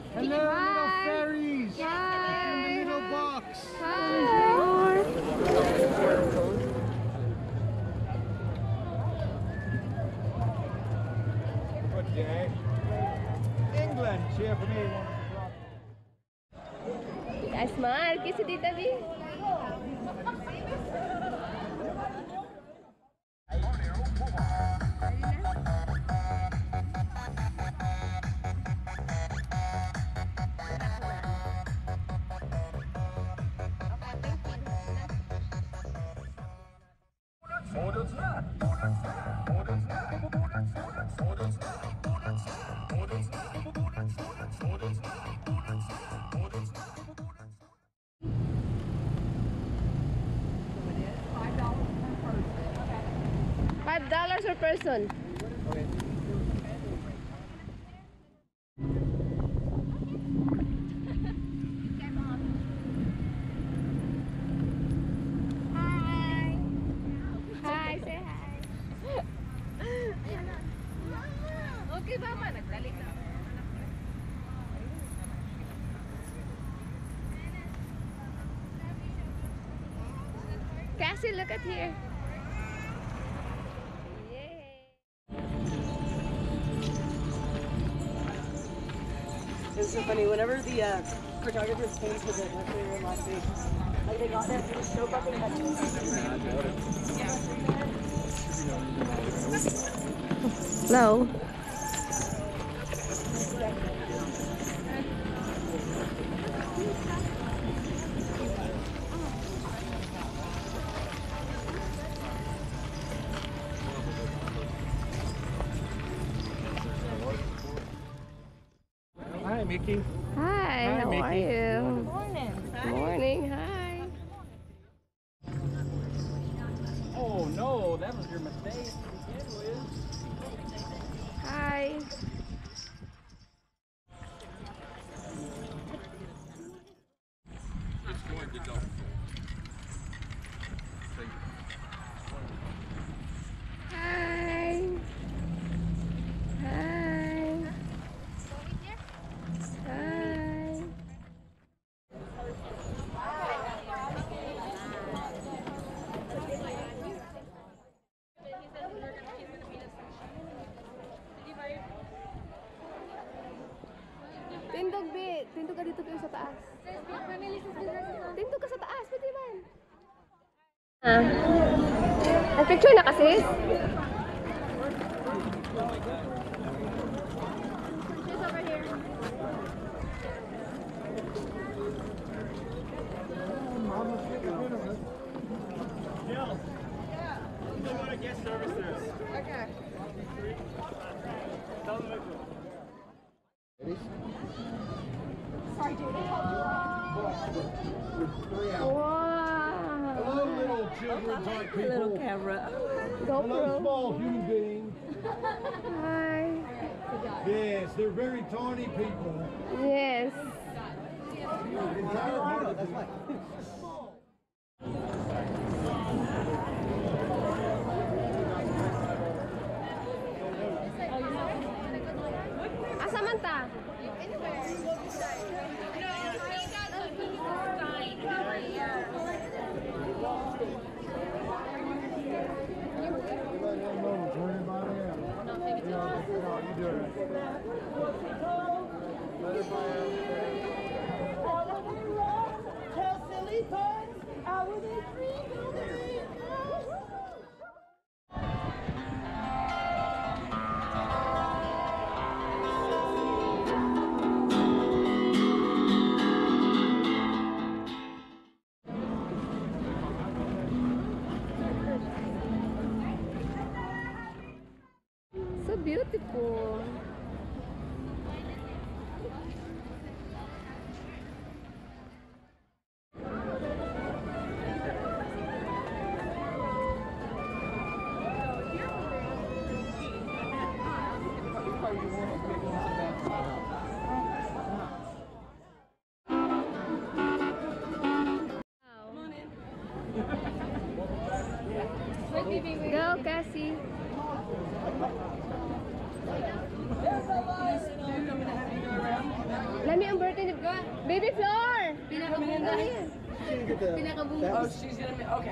Hello, little fairies. Hi. In the little box. Hi. Good day. England, cheer for me. Smile, kiss si Tita B. $5 per person. Hi. Hi, say hi. Okay, mama, nagdali na. Cassie, look at here. It was so funny. Whenever the photographers came to the nursery room last week, like they got there, they just showed up and had Hello. Hi, Mickey. Hi, how Mickey. are you? morning. Morning, hi. Oh no, that was your mistake to begin with. Hi. Hi. Hi. Hi. Tindog, B. Tindog ka dito sa taas. Tindog ka sa taas, pwede man. Nag-picture na kasi? She's over here. Still go to guest services. Okay. Wow. Hello, little children type people. Little camera. Hello, GoPro. small human beings. Hi. Yes, they're very tiny people. Yes. Asa man ta? So beautiful. Go, Cassie. Let me Baby floor! Pinakabunga yan. Pinakabunga. Oh, she's gonna make. Okay.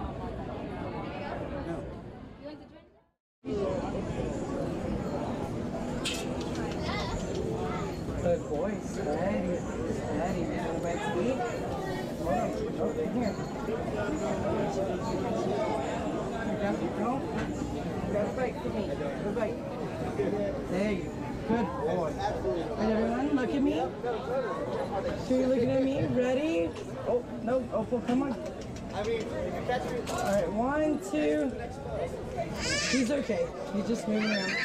Good boy, steady, steady, man. Wet feet. Okay, here. Down you go. Good bite for me. Good bite. There you go. Good boy. Right, everyone, look at me. So you're looking at me. Ready? Oh, no. Oh, come on. All right, 1, 2. He's okay. He's just moving around.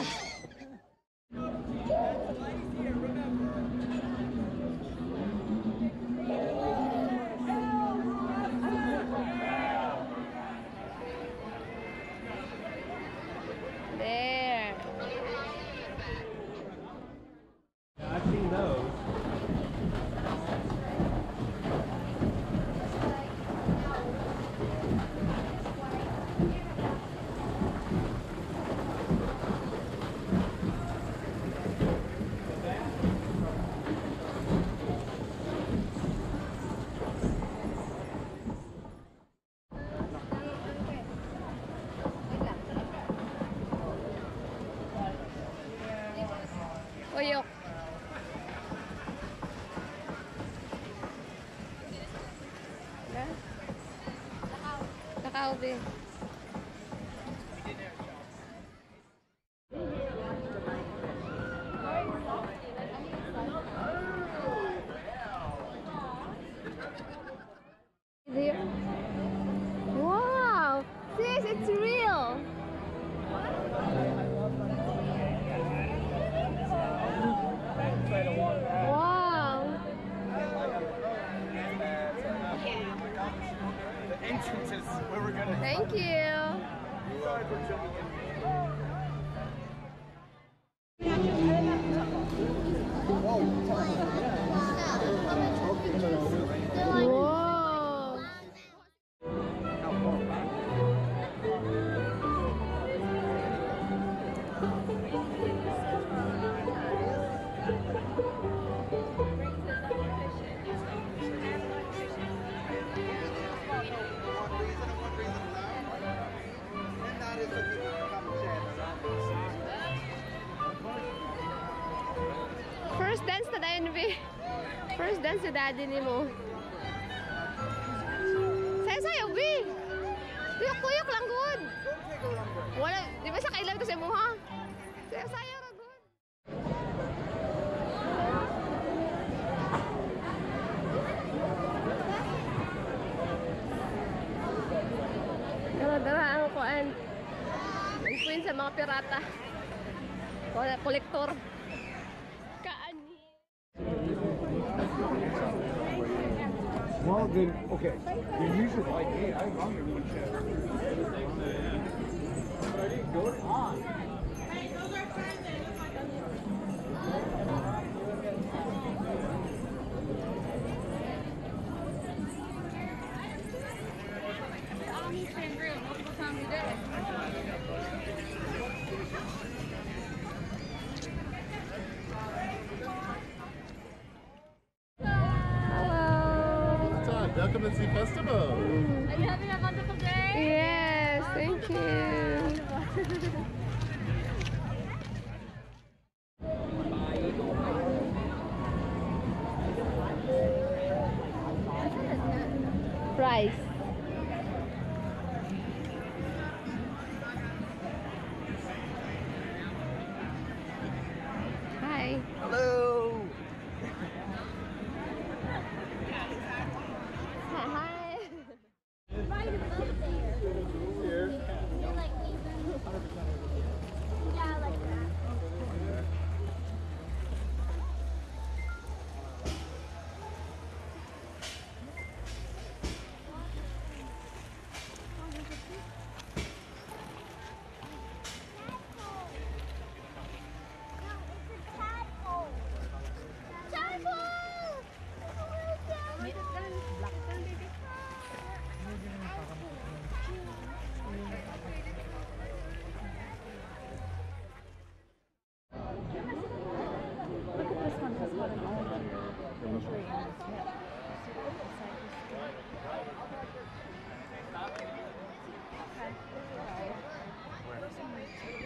There. I've seen those. Uyok. Kakao din. There. Wow! Sis, it's real! Wow! The entrance is where we're gonna. Thank you! Sorry for jumping in. Whoa! First dance na tayo, Nubi. First dance sa daddy ni mo. Sayo-sayo, Bi! Kuyok-kuyok lang, good! Wala, di ba sa kailan to sa mo, ha? Sayo-sayo ra, good! Dara-dara ang kuan. Ang queen sa mga pirata. Kolektor. Well, then, okay. Then you should like me. I'm hungry one chef. But I didn't go on. Hey, those are friends. They look like multiple times a day. Welcome to the festival. Are you having a wonderful day? Yes, thank you. Price. Hi. Hello. Hi. Right above there. Here. You like me? Yeah, I like that. injury in his hip. See what it looks like. Okay.